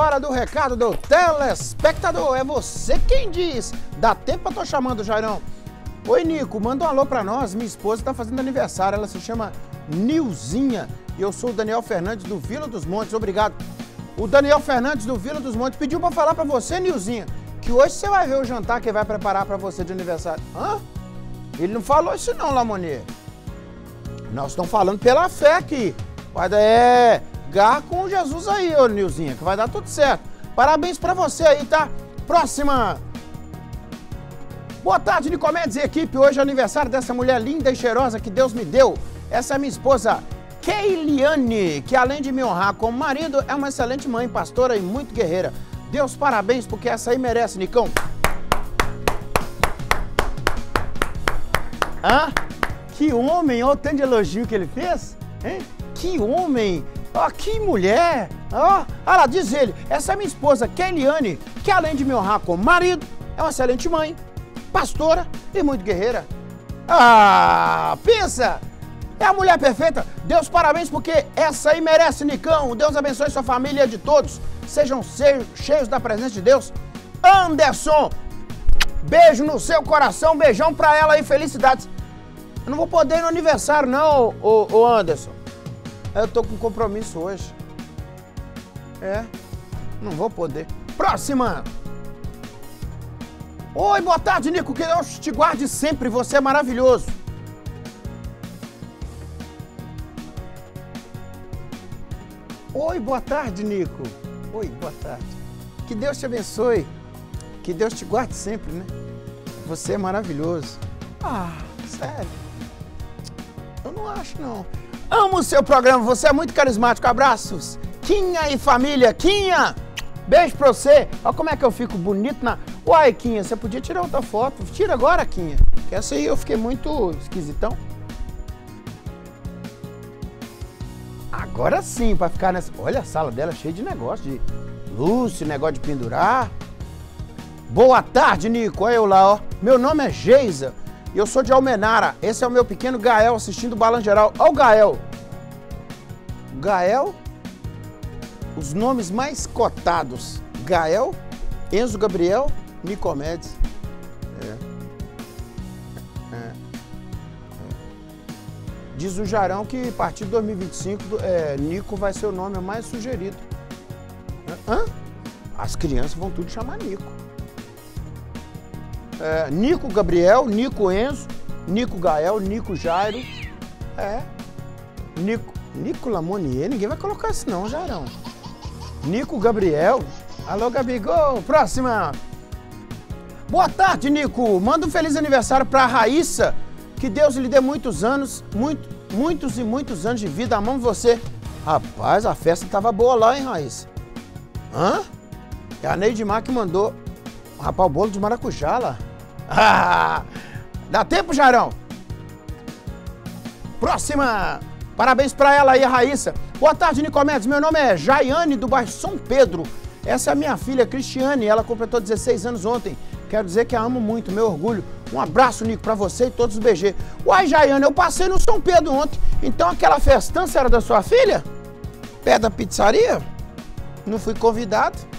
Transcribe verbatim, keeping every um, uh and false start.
hora do recado do telespectador. É você quem diz. Dá tempo, eu tô chamando o Jairão. Oi, Nico, manda um alô pra nós. Minha esposa tá fazendo aniversário, ela se chama Nilzinha. E eu sou o Daniel Fernandes do Vila dos Montes, obrigado. O Daniel Fernandes do Vila dos Montes pediu pra falar pra você, Nilzinha, que hoje você vai ver o jantar que ele vai preparar pra você de aniversário. Hã? Ele não falou isso não, Lamonier. Nós estamos falando pela fé aqui. Vai dar, é, garra com Jesus aí, ô Nilzinha, que vai dar tudo certo. Parabéns pra você aí, tá? Próxima. Boa tarde, Nicomedes e equipe. Hoje é aniversário dessa mulher linda e cheirosa que Deus me deu. Essa é minha esposa, Keiliane, que além de me honrar como marido, é uma excelente mãe, pastora e muito guerreira. Deus, parabéns, porque essa aí merece, Nicão. Hã? Que homem, olha o tanto de elogio que ele fez, hein? Que homem, ó, que mulher, ó. Olha lá, diz ele, essa é minha esposa, Keiliane, que além de me honrar como marido, é uma excelente mãe, pastora e muito guerreira. Ah, pensa, é a mulher perfeita. Deus, parabéns, porque essa aí merece, Nicão. Deus abençoe sua família de todos, sejam cheios da presença de Deus. Anderson, beijo no seu coração, beijão pra ela aí, felicidades. Eu não vou poder ir no aniversário não, ô, ô Anderson. Eu tô com compromisso hoje. É, não vou poder. Próxima. Oi, boa tarde, Nico. Que Deus te guarde sempre, você é maravilhoso. Oi, boa tarde, Nico. Oi, boa tarde. Que Deus te abençoe. Que Deus te guarde sempre, né? Você é maravilhoso. Ah, sério. Eu não acho, não. Amo o seu programa, você é muito carismático. Abraços. Quinha e família. Quinha, beijo pra você. Olha como é que eu fico bonito na... Uai, Quinha, você podia tirar outra foto. Tira agora, Quinha. Que essa aí eu fiquei muito esquisitão. Agora sim, pra ficar nessa... Olha a sala dela cheia de negócio, de luz, negócio de pendurar. Boa tarde, Nico. Olha eu lá, ó. Meu nome é Geisa. E eu sou de Almenara. Esse é o meu pequeno Gael assistindo o Balanço Geral. Olha o Gael. Gael, os nomes mais cotados. Gael, Enzo Gabriel, Nicomedes. É. É. É. Diz o Jarão que a partir de dois mil e vinte e cinco, é, Nico vai ser o nome mais sugerido. Hã? As crianças vão tudo chamar Nico. É, Nico Gabriel, Nico Enzo, Nico Gael, Nico Jairo. É. Nico, Nico Lamonier, ninguém vai colocar isso não, Jairão. Nico Gabriel. Alô, Gabigol. Próxima. Boa tarde, Nico. Manda um feliz aniversário pra Raíssa. Que Deus lhe dê muitos anos, muito, muitos e muitos anos de vida. Amamos você. Rapaz, a festa tava boa lá, hein, Raíssa? Hã? É a Neidimar que mandou. Rapaz, o bolo de maracujá lá. Ah, dá tempo, Jairão? Próxima. Parabéns pra ela aí, a Raíssa. Boa tarde, Nicomedes. Meu nome é Jaiane, do bairro São Pedro. Essa é a minha filha, Cristiane. Ela completou dezesseis anos ontem. Quero dizer que a amo muito, meu orgulho. Um abraço, Nico, pra você e todos os B G. Uai, Jaiane, eu passei no São Pedro ontem. Então aquela festança era da sua filha? Pé da pizzaria? Não fui convidado.